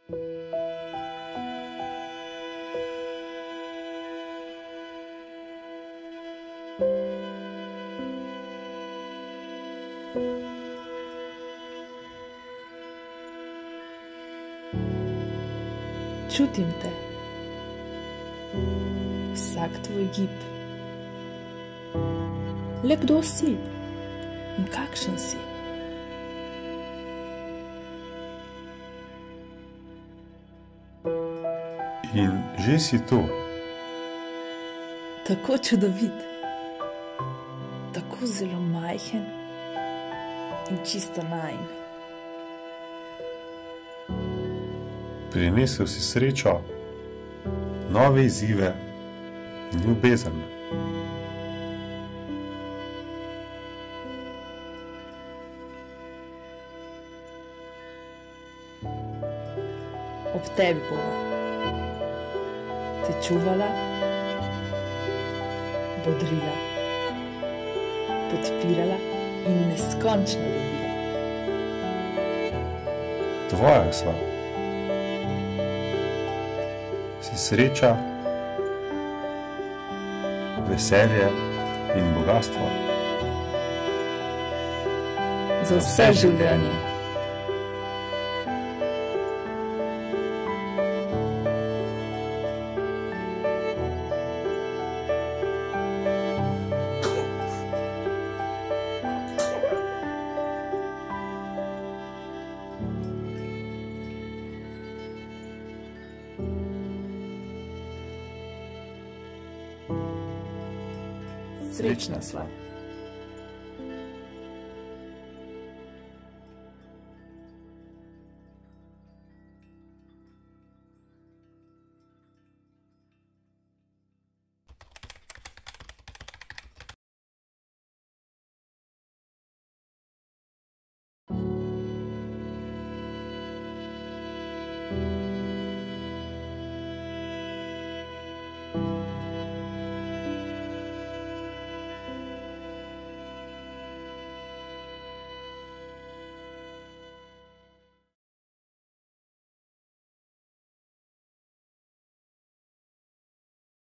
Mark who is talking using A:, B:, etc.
A: Čutim te, vsak tvoj gib. Le kdo si in kakšen si?
B: In že si tu.
A: Tako čudovit, tako zelo majhen in čisto najin.
B: Prinesel si srečo, nove izzive in ljubezen.
A: Ob tebi bova te čuvala, bodrila, podpirala in neskončno ljubila.
B: Tvoja sva. Si sreča, veselje in bogastvo.
A: Za vse življenje. Srečna sva.